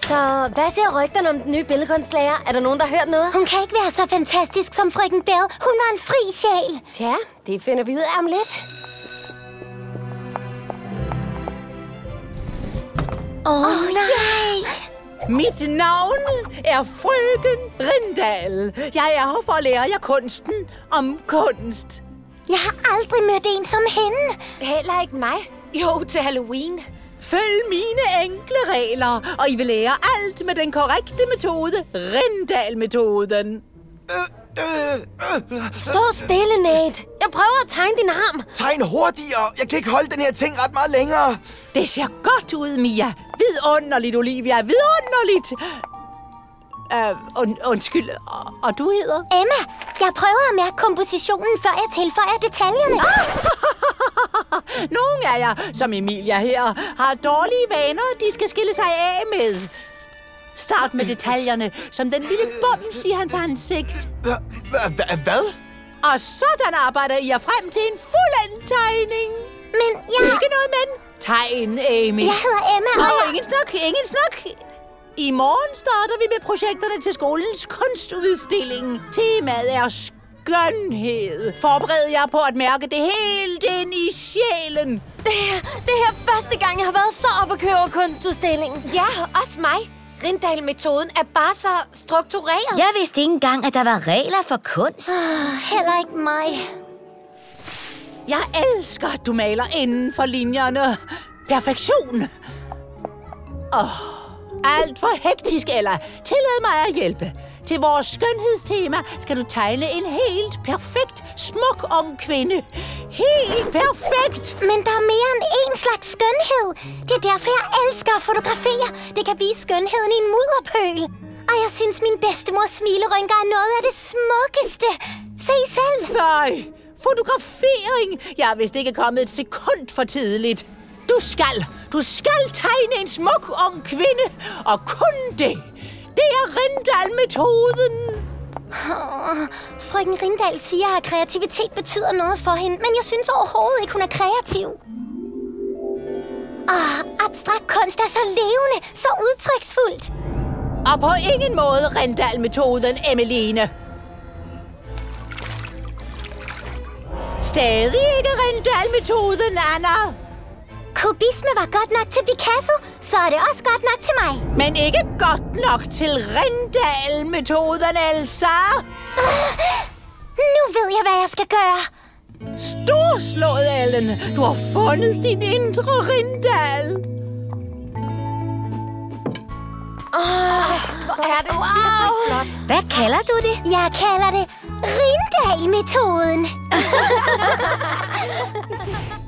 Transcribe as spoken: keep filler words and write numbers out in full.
Så hvad siger rygterne om den nye billedkunstlærer? Er der nogen, der har hørt noget? Hun kan ikke være så fantastisk som frøken Bell. Hun var en fri sjæl. Tja, det finder vi ud af om lidt. Åh, oh, oh, nej! Mit navn er frøken Rindal. Jeg er her for at lære jer kunsten om kunst. Jeg har aldrig mødt en som hende. Heller ikke mig. Jo, til Halloween. Følg mine enkle regler, og I vil lære alt med den korrekte metode, Rindal-metoden. Stå stille, Nate. Jeg prøver at tegne din arm. Tegn hurtigere. Jeg kan ikke holde den her ting ret meget længere. Det ser godt ud, Mia. Vidunderligt, Olivia. Vidunderligt. Uh, und, undskyld. Og, og du hedder? Emma. Jeg prøver at mærke kompositionen, før jeg tilføjer detaljerne. Nogle af jer, som Emilia her, har dårlige vaner, de skal skille sig af med. Start med detaljerne, som den lille bums i hans ansigt. Hvad? Og sådan arbejder I jer frem til en fuldendt tegning. Men jeg... Ikke noget men. Tegn, Amy. Jeg hedder Emma, og Nå, jeg... ingen snak, ingen snak. I morgen starter vi med projekterne til skolens kunstudstilling. Temaet er skønhed. Forbered jer på at mærke det helt ind i sjælen. Det her, det her første gang, jeg har været så oppe at køre over kunstudstillingen. Ja, også mig. Rindal-metoden er bare så struktureret. Jeg vidste ikke engang, at der var regler for kunst. Oh, heller ikke mig. Jeg elsker, at du maler inden for linjerne. Perfektion. Åh, oh, alt for hektisk, eller tillad mig at hjælpe. Til vores skønhedstema skal du tegne en helt perfekt, smuk ung kvinde. Helt perfekt! Men der er mere end én slags skønhed. Det er derfor, jeg elsker at fotografere. Det kan vise skønheden i en mudderpøl. Og jeg synes, min bedstemors smilerynker er noget af det smukkeste. Se selv. Føj, fotografering. Jeg er vist ikke kommet et sekund for tidligt. Du skal, du skal tegne en smuk ung kvinde. Og kun det. Det er Rindal-metoden. Oh, frøken Rindal siger, at kreativitet betyder noget for hende, men jeg synes overhovedet ikke, hun er kreativ. Oh, abstrakt kunst er så levende, så udtryksfuldt. Og på ingen måde Rindal-metoden, Emmeline. Stadig ikke Rindal-metoden, Anna. Kubisme var godt nok til Picasso, så er det også godt nok til mig. Men ikke godt nok til Rindal-metoden, Elsa. Uh, nu ved jeg, hvad jeg skal gøre. Storslået, Ellen. Du har fundet din indre Rindal. Åh, hvor er det wow. virkelig flot. Hvad kalder du det? Jeg kalder det Rindal-metoden.